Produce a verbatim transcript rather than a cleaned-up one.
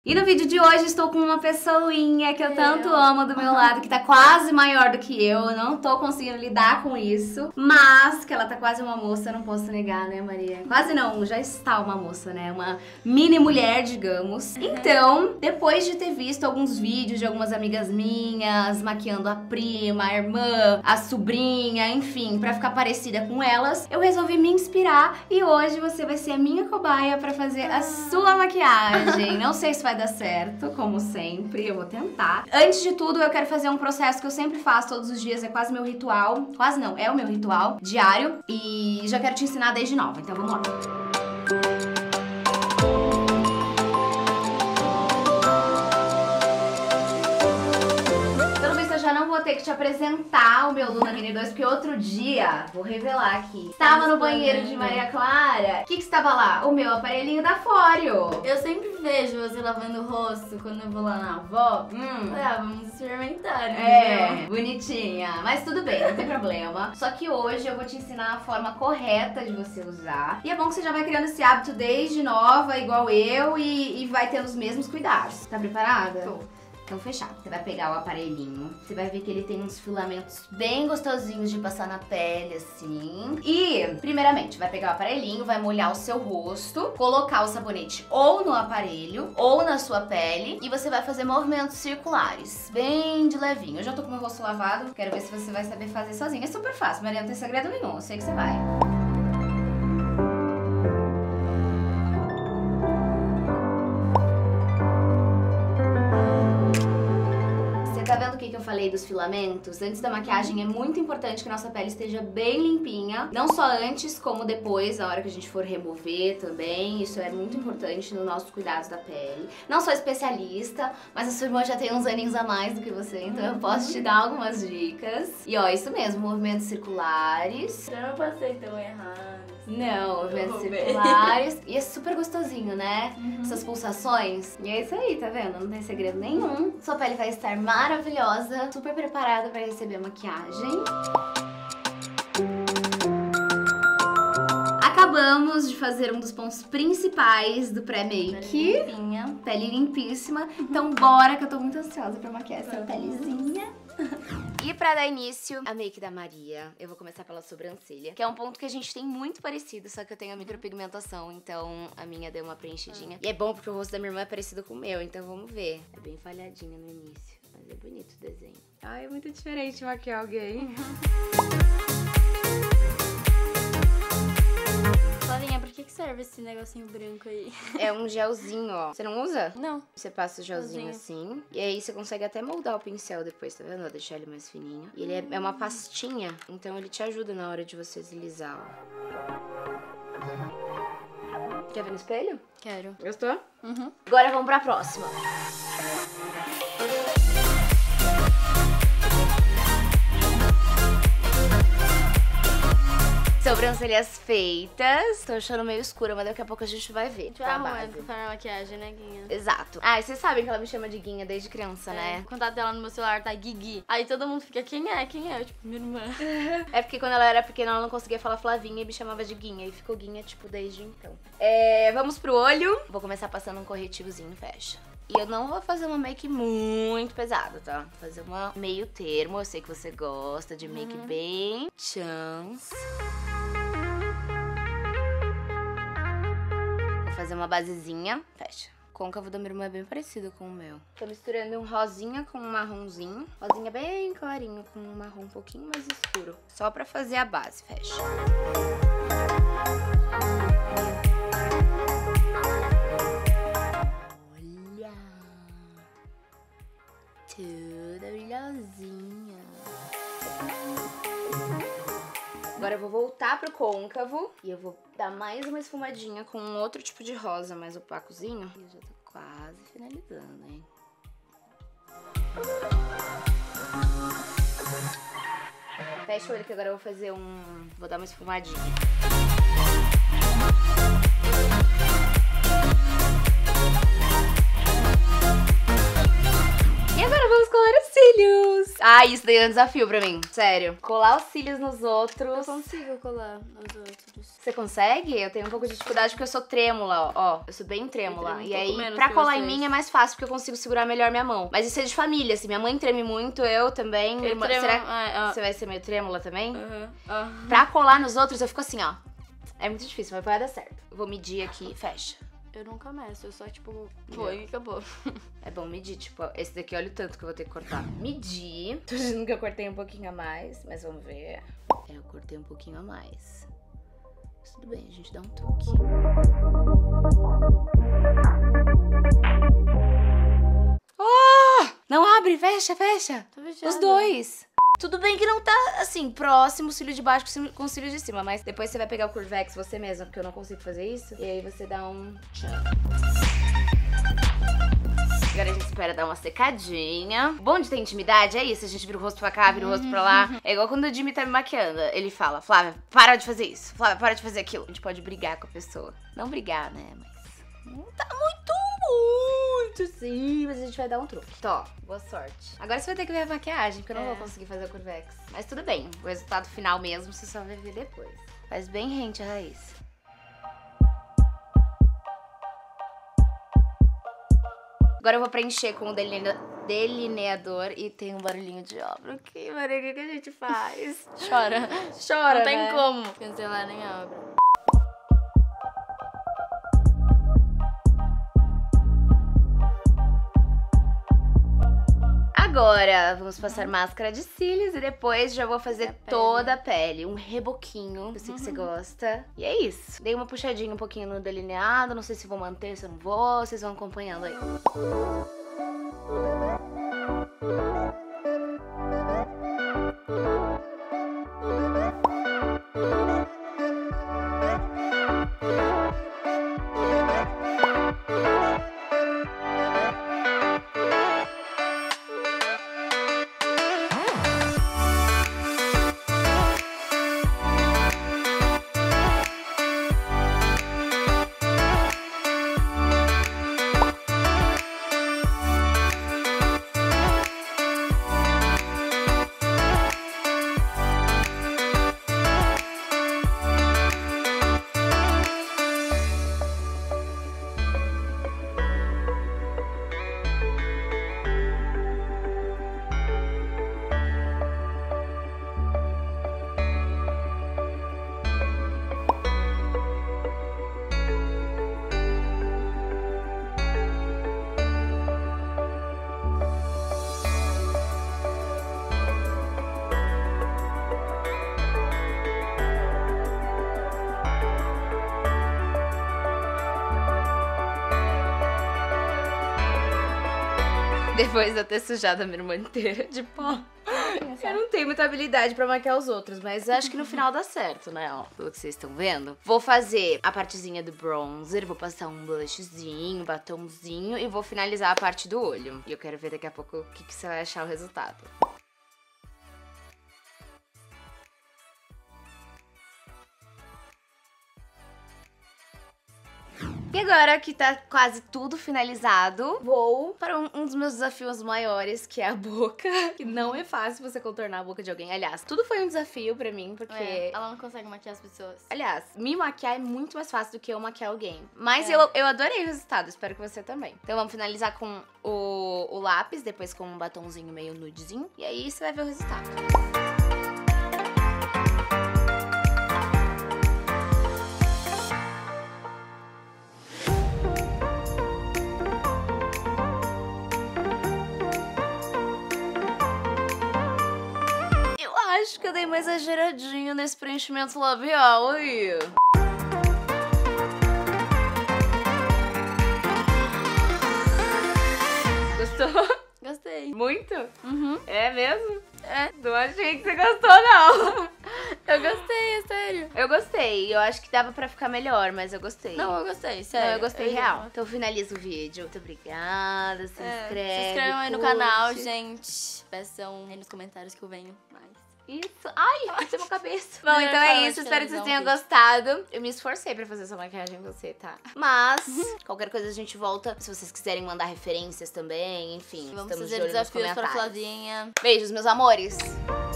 E no vídeo de hoje estou com uma pessoinha que eu tanto amo do meu lado, que tá quase maior do que eu, eu não tô conseguindo lidar com isso, mas que ela tá quase uma moça, eu não posso negar, né, Maria? Quase não, já está uma moça, né? Uma mini mulher, digamos. Então, depois de ter visto alguns vídeos de algumas amigas minhas, maquiando a prima, a irmã, a sobrinha, enfim, pra ficar parecida com elas, eu resolvi me inspirar e hoje você vai ser a minha cobaia pra fazer a sua maquiagem. Não sei se vai dar certo, como sempre, eu vou tentar. Antes de tudo, eu quero fazer um processo que eu sempre faço todos os dias, é quase meu ritual, quase não, é o meu ritual diário e já quero te ensinar desde nova, então vamos lá. Já não vou ter que te apresentar o meu Luna Mini dois, porque outro dia, vou revelar aqui, estava no banheiro de Maria Clara. O que que estava lá? O meu aparelhinho da Fóreo. Eu sempre vejo você lavando o rosto quando eu vou lá na avó. Hum. Ah, vamos experimentar, né? É, bonitinha. Mas tudo bem, não tem problema. Só que hoje eu vou te ensinar a forma correta de você usar. E é bom que você já vai criando esse hábito desde nova, igual eu, e, e vai tendo os mesmos cuidados. Tá preparada? Tô. Então fechado, você vai pegar o aparelhinho, você vai ver que ele tem uns filamentos bem gostosinhos de passar na pele, assim. E, primeiramente, vai pegar o aparelhinho, vai molhar o seu rosto, colocar o sabonete ou no aparelho ou na sua pele e você vai fazer movimentos circulares, bem de levinho. Eu já tô com meu rosto lavado, quero ver se você vai saber fazer sozinha. É super fácil, Maria, não tem segredo nenhum, eu sei que você vai. Tá vendo o que que eu falei dos filamentos? Antes da maquiagem é muito importante que nossa pele esteja bem limpinha. Não só antes, como depois, na hora que a gente for remover também. Isso é muito importante no nosso cuidado da pele. Não sou especialista, mas a sua irmã já tem uns aninhos a mais do que você, então eu posso te dar algumas dicas. E ó, isso mesmo, movimentos circulares. Eu não passei tão errado. Não, movimentos circulares. E é super gostosinho, né? Uhum. Essas pulsações. E é isso aí, tá vendo? Não tem segredo nenhum. Sua pele vai estar maravilhosa, super preparada pra receber a maquiagem. Acabamos de fazer um dos pontos principais do pré-make. Pele limpinha. Pele limpíssima. Então bora, que eu tô muito ansiosa pra maquiar essa pelezinha. E pra dar início à make da Maria, eu vou começar pela sobrancelha, que é um ponto que a gente tem muito parecido, só que eu tenho a micropigmentação, então a minha deu uma preenchidinha. E é bom porque o rosto da minha irmã é parecido com o meu, então vamos ver. É bem falhadinha no início, mas é bonito o desenho. Ai, é muito diferente maquiar alguém. Flavinha, por que que serve esse negocinho branco aí? É um gelzinho, ó. Você não usa? Não. Você passa o gelzinho assim, e aí você consegue até moldar o pincel depois, tá vendo? Vou deixar ele mais fininho. E ele é, é uma pastinha, então ele te ajuda na hora de você deslizar, ó. Quer ver no espelho? Quero. Gostou? Uhum. Agora vamos pra próxima. Sobrancelhas feitas. Tô achando meio escura, mas daqui a pouco a gente vai ver. A gente vai arrumar pra maquiagem, né, Guinha? Exato. Ah, e vocês sabem que ela me chama de Guinha desde criança, é. né? O contato dela no meu celular tá Guigui. Aí todo mundo fica, quem é? Quem é? Eu, tipo, minha irmã. É porque quando ela era pequena ela não conseguia falar Flavinha e me chamava de Guinha. E ficou Guinha, tipo, desde então. É, vamos pro olho. Vou começar passando um corretivozinho, fecha. E eu não vou fazer uma make muito pesada, tá? Vou fazer uma meio termo. Eu sei que você gosta de make uhum. bem chance. Vou fazer uma basezinha. Fecha. O côncavo da minha irmã é bem parecido com o meu. Tô misturando um rosinha com um marronzinho. Rosinha bem clarinho com um marrom um pouquinho mais escuro. Só pra fazer a base. Fecha. Olha! Toda brilhosinha. Agora eu vou voltar pro côncavo e eu vou dar mais uma esfumadinha com um outro tipo de rosa mais opacozinho. E eu já tô quase finalizando, hein? Fecha o olho que agora eu vou fazer um... Vou dar uma esfumadinha. E agora vamos colorir os cílios. Ah, isso daí é um desafio pra mim. Sério. Colar os cílios nos outros. Eu consigo colar nos outros. Você consegue? Eu tenho um pouco de dificuldade porque eu sou trêmula, ó. Eu sou bem trêmula. Um e aí, pra pra colar em mim é mais fácil porque eu consigo segurar melhor minha mão. Mas isso é de família, assim. Minha mãe treme muito, eu também. Eu Irmã, tremo... será ah, que você vai ser meio trêmula também? Uhum. Uhum. Pra colar nos outros, eu fico assim, ó. É muito difícil, mas vai dar certo. Eu vou medir aqui, fecha. Eu nunca meço, eu só, tipo, vou e acabou. É bom medir, tipo, esse daqui, olha o tanto que eu vou ter que cortar. Medir. Tô dizendo que eu cortei um pouquinho a mais, mas vamos ver. É, eu cortei um pouquinho a mais. Mas tudo bem, a gente dá um toque. Oh! Não abre, fecha, fecha. Tô fechada. Os dois. Tudo bem que não tá, assim, próximo o cílio de baixo com o cílio de cima, mas depois você vai pegar o Curvex você mesma, porque eu não consigo fazer isso. E aí você dá um... Agora a gente espera dar uma secadinha. O bom de ter intimidade é isso, a gente vira o rosto pra cá, vira o rosto pra lá. É igual quando o Jimmy tá me maquiando. Ele fala, Flávia, para de fazer isso. Flávia, para de fazer aquilo. A gente pode brigar com a pessoa. Não brigar, né, mas... Não tá muito, muito sim, mas a gente vai dar um truque. Tó, boa sorte. Agora você vai ter que ver a maquiagem, porque eu não É. vou conseguir fazer o Curvex. Mas tudo bem, o resultado final mesmo você só vai ver depois. Faz bem rente a raiz. Agora eu vou preencher com o deline- delineador e tem um barulhinho de obra aqui, Maria, o que que a gente faz? Chora. Chora, Não tem né? como cancelar nem a obra. Agora, vamos passar máscara de cílios e depois já vou fazer a pele. toda a pele. Um reboquinho, eu sei que você gosta. E é isso. Dei uma puxadinha um pouquinho no delineado, não sei se vou manter, se eu não vou, vocês vão acompanhando aí. Depois de eu ter sujado a minha irmã inteira de pó. Eu não tenho muita habilidade pra maquiar os outros, mas acho que no final dá certo, né? Ó, pelo que vocês estão vendo. Vou fazer a partezinha do bronzer, vou passar um blushzinho, um batomzinho e vou finalizar a parte do olho. E eu quero ver daqui a pouco o que, que você vai achar o resultado. E agora que tá quase tudo finalizado, vou para um, um dos meus desafios maiores, que é a boca. Que não é fácil você contornar a boca de alguém. Aliás, tudo foi um desafio pra mim, porque... É, ela não consegue maquiar as pessoas. Aliás, me maquiar é muito mais fácil do que eu maquiar alguém. Mas É. eu, eu adorei o resultado, espero que você também. Então vamos finalizar com o, o lápis, depois com um batonzinho meio nudezinho. E aí você vai ver o resultado. Acho que eu dei uma exageradinha nesse preenchimento labial aí. Gostou? Gostei. Muito? Uhum. É mesmo? É. Não achei que você gostou, não. Eu gostei, é sério. Eu gostei. Eu acho que dava pra ficar melhor, mas eu gostei. Não, eu gostei, sério. Não, eu gostei real. Eu... Então finaliza o vídeo. Muito obrigada. Se É, inscreve. se inscrevam aí no curte. canal, gente. Peçam aí nos comentários que eu venho mais. Isso. Ai, bateu minha cabeça. Bom, Melhor então é forma isso. de Espero que vocês tenham finalizar gostado. Eu me esforcei pra fazer essa maquiagem com você, tá? Mas, qualquer coisa a gente volta. Se vocês quiserem mandar referências também, enfim. Vamos estamos de fazer olho nos desafios pra comentários. Flavinha. Beijos, meus amores.